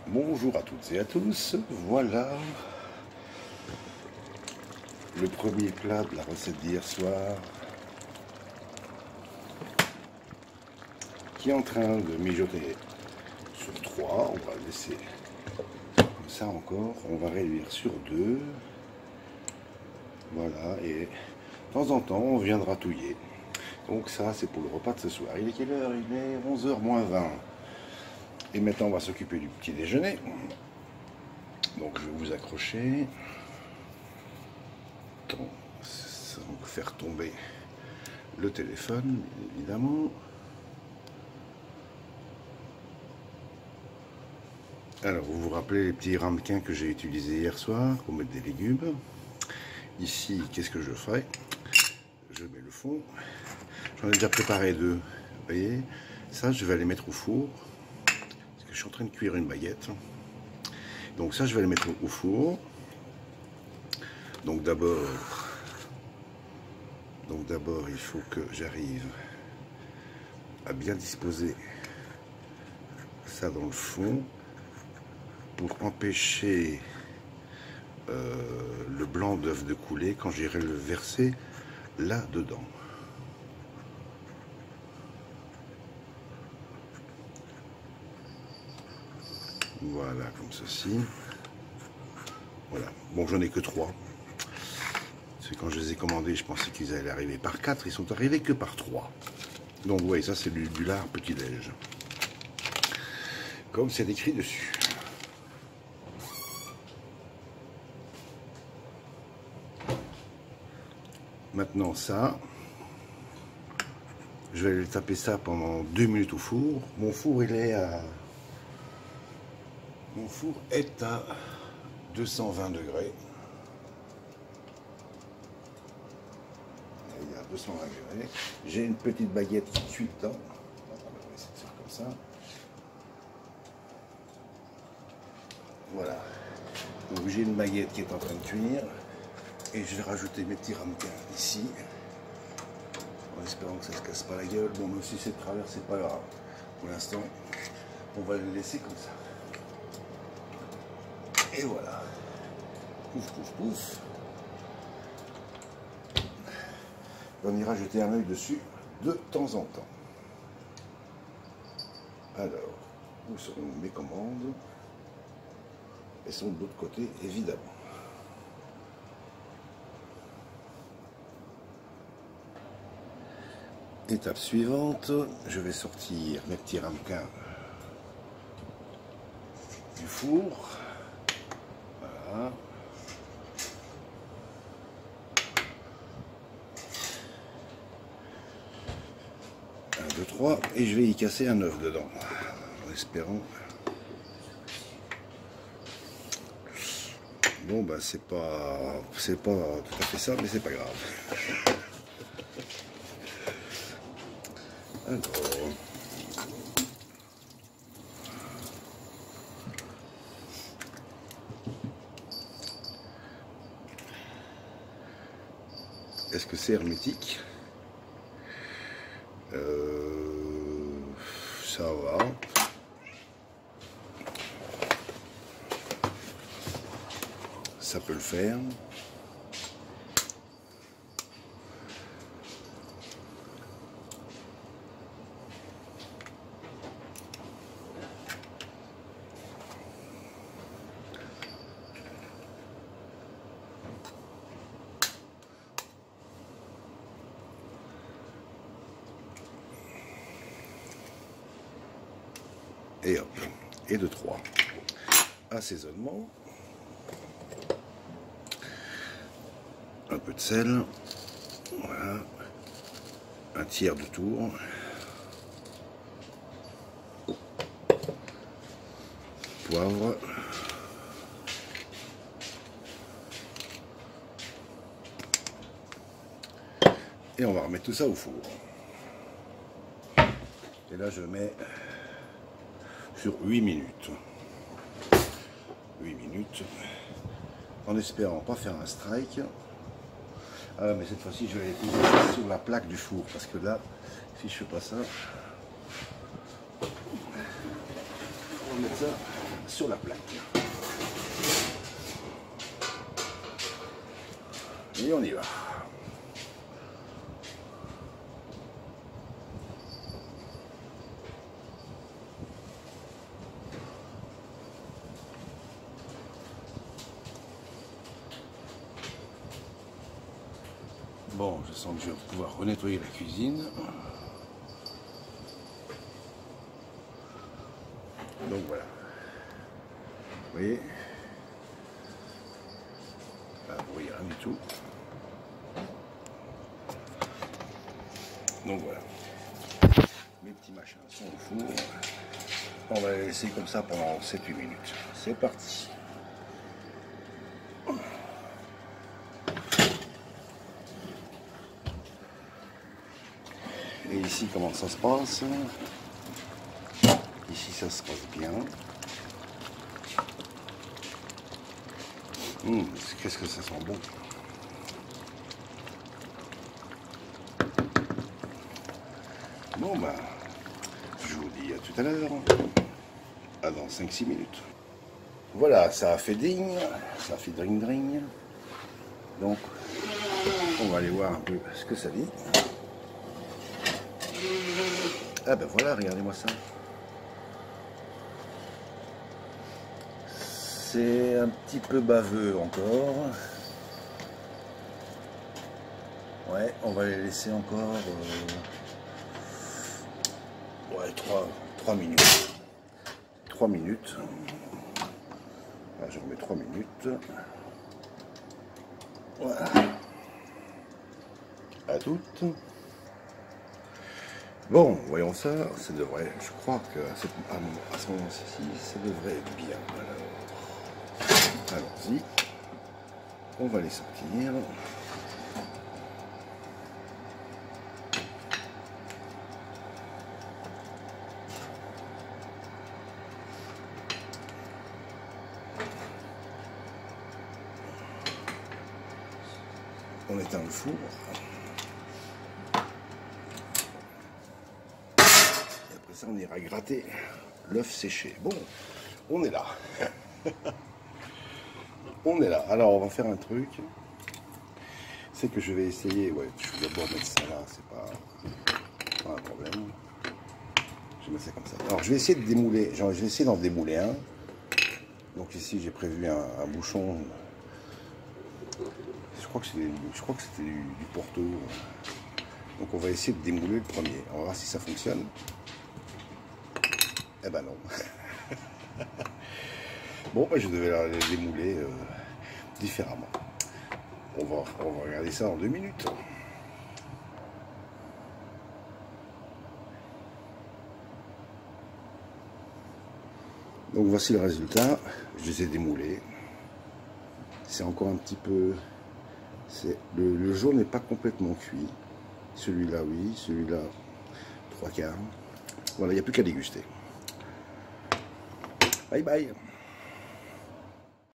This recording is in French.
Bonjour à toutes et à tous, voilà le premier plat de la recette d'hier soir qui est en train de mijoter sur 3. On va le laisser comme ça encore, on va réduire sur 2. Voilà, et de temps en temps on viendra touiller. Donc ça c'est pour le repas de ce soir. Il est quelle heure? Il est 11h moins 20. Et maintenant on va s'occuper du petit déjeuner. Donc je vais vous accrocher sans faire tomber le téléphone, évidemment. Alors vous vous rappelez les petits ramequins que j'ai utilisés hier soir pour mettre des légumes. Ici, qu'est-ce que je ferai? Je mets le fond. J'en ai déjà préparé 2. Vous voyez, ça je vais les mettre au four. Parce que je suis en train de cuire une baguette. Donc ça je vais les mettre au four. Donc d'abord il faut que j'arrive à bien disposer ça dans le fond pour empêcher le blanc d'œuf de couler quand j'irai le verser là dedans. Voilà, comme ceci. Voilà. Bon, j'en ai que 3. C'est quand je les ai commandés, je pensais qu'ils allaient arriver par 4. Ils sont arrivés que par 3. Donc, vous voyez, ça, c'est du lard petit-déj. Comme c'est écrit dessus. Maintenant, ça, je vais aller taper ça pendant 2 minutes au four. Mon four, Mon four est à 220 degrés. Il est à 220 degrés. J'ai une petite baguette qui cuit dedans. On va essayer de faire comme ça. Voilà. Donc j'ai une baguette qui est en train de cuire. Et je vais rajouter mes petits ramequins ici. En espérant que ça ne se casse pas la gueule. Bon, même si c'est de travers, c'est pas grave. Pour l'instant, on va le laisser comme ça. Et voilà. Pouf, pouf, pouf. On ira jeter un œil dessus de temps en temps. Alors, où seront mes commandes? Elles sont de l'autre côté, évidemment. Étape suivante, je vais sortir mes petits ramequins du four. Voilà. 1, 2, 3, et je vais y casser un œuf dedans, en espérant. Bon, ben c'est pas tout à fait ça, mais c'est pas grave. Alors, est-ce que c'est hermétique? Ça va. Ça peut le faire. Et hop, et de 3. Assaisonnement. Un peu de sel. Voilà. Un tiers de tour. Poivre. Et on va remettre tout ça au four. Et là je mets sur 8 minutes. 8 minutes. En espérant pas faire un strike. Ah, mais cette fois-ci je vais les poser sur la plaque du four. Parce que là, si je fais pas ça, on va mettre ça sur la plaque. Et on y va. Bon, je sens que je vais pouvoir renettoyer la cuisine. Donc voilà. Vous voyez, pas de bruit, rien du tout. Donc voilà. Mes petits machins sont au four. On va les laisser comme ça pendant 7-8 minutes. C'est parti. Et ici, comment ça se passe? Ici, ça se passe bien. Qu'est-ce que ça sent bon. Bon, bah, je vous dis à tout à l'heure. À dans 5-6 minutes. Voilà, ça a fait ding. Ça a fait dring. Donc, on va aller voir un peu ce que ça dit. Ah ben voilà, regardez-moi ça. C'est un petit peu baveux encore. Ouais, on va les laisser encore 3 minutes. 3 minutes. Là, je remets 3 minutes. Voilà. À toutes. Bon, voyons ça. Ça devrait, je crois qu'à ce moment-ci, ça devrait être bien. Alors, allons-y. On va les sortir. On éteint le four. Et après ça, on ira gratter l'œuf séché. Bon, on est là. On est là. Alors, on va faire un truc. C'est que je vais essayer. Ouais, je vais d'abord mettre ça là. C'est pas un problème. Je vais mettre ça comme ça. Alors, je vais essayer de démouler. Je vais essayer d'en démouler un. Donc ici, j'ai prévu un bouchon. Je crois que c'était du Porto. Donc on va essayer de démouler le premier. On va voir si ça fonctionne. Eh ben non. Bon, je devais la démouler différemment. On va regarder ça en 2 minutes. Donc voici le résultat. Je les ai démoulés. C'est encore un petit peu... Le jaune n'est pas complètement cuit. Celui-là, oui. Celui-là, 3/4. Voilà, il n'y a plus qu'à déguster. Bye bye.